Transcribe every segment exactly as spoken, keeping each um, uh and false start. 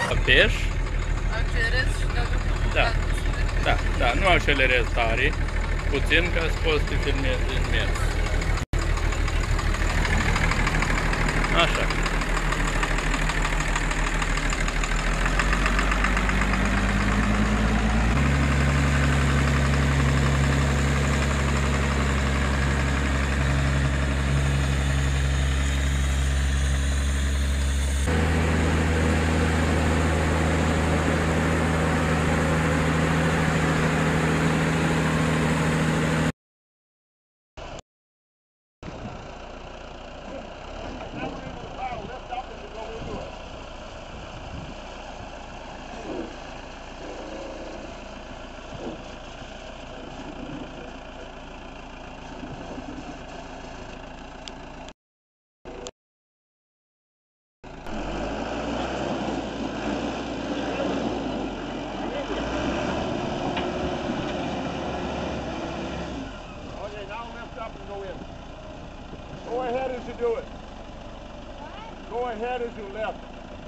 A peixe? Am cereri și dacă... Da. Da, da, nu accelerez tare, puțin ca să poți să te filmezi din mers. Așa. Go ahead as you do it. Go ahead as you lift.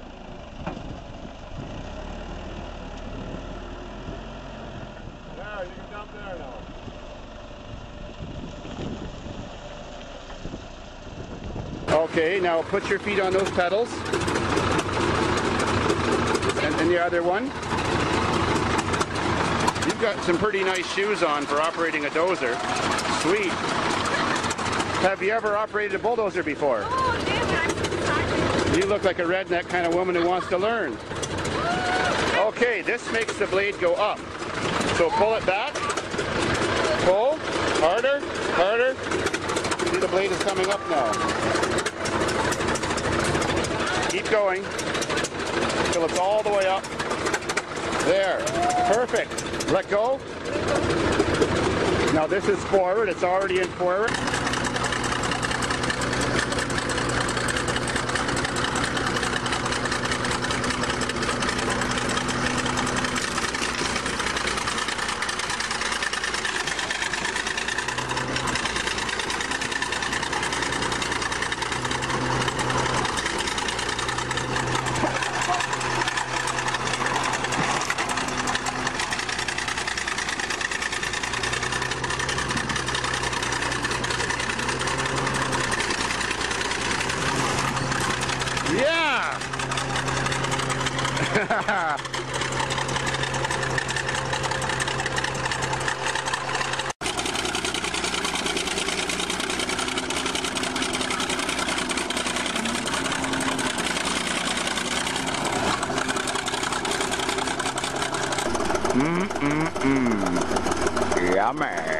There, you can dump there now. Okay, now put your feet on those pedals. And, and the other one. You've got some pretty nice shoes on for operating a dozer. Sweet. Have you ever operated a bulldozer before? Oh, yeah, you look like a redneck kind of woman who wants to learn. Okay, this makes the blade go up. So pull it back. Pull. Harder. Harder. See, the blade is coming up now. Keep going until it's all the way up. There. Perfect. Let go. Now this is forward. It's already in forward. Yeah! mm mm mm. Yummy.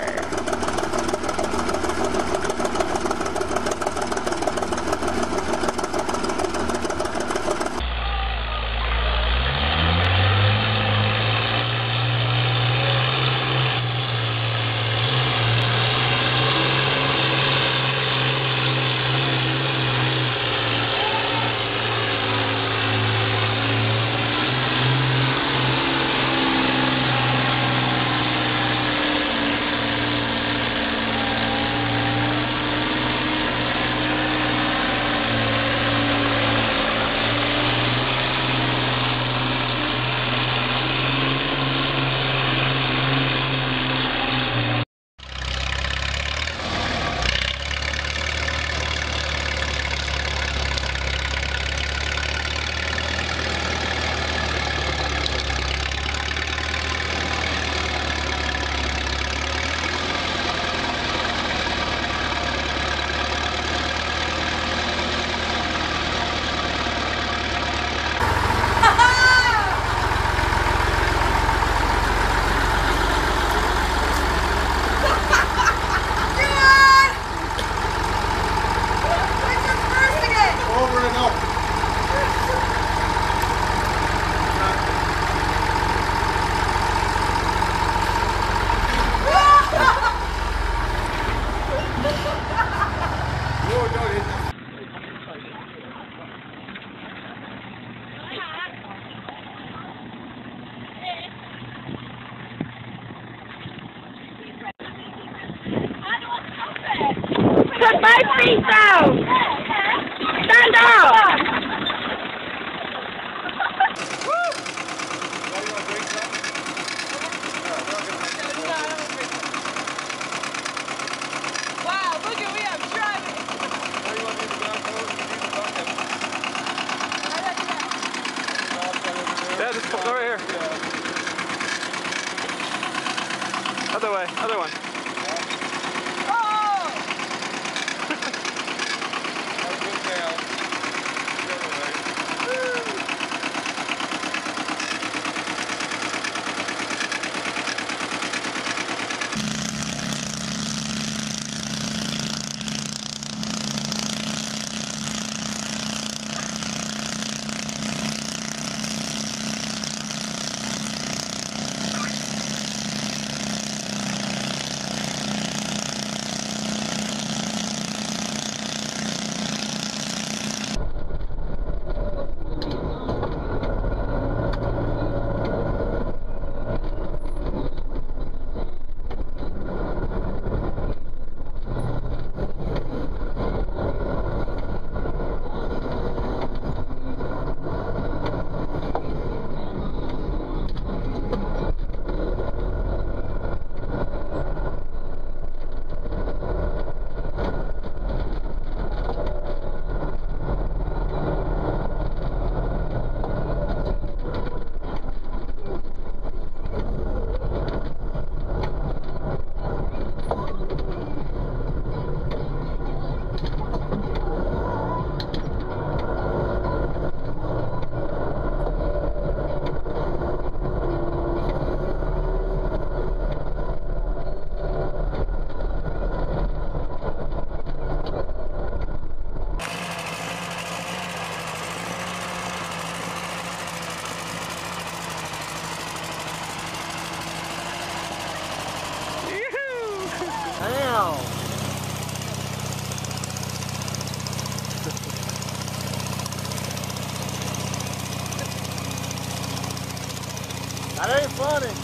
Put my feet down! Stand up! this one over here. Other way, other one. Oh! Ow! That ain't funny.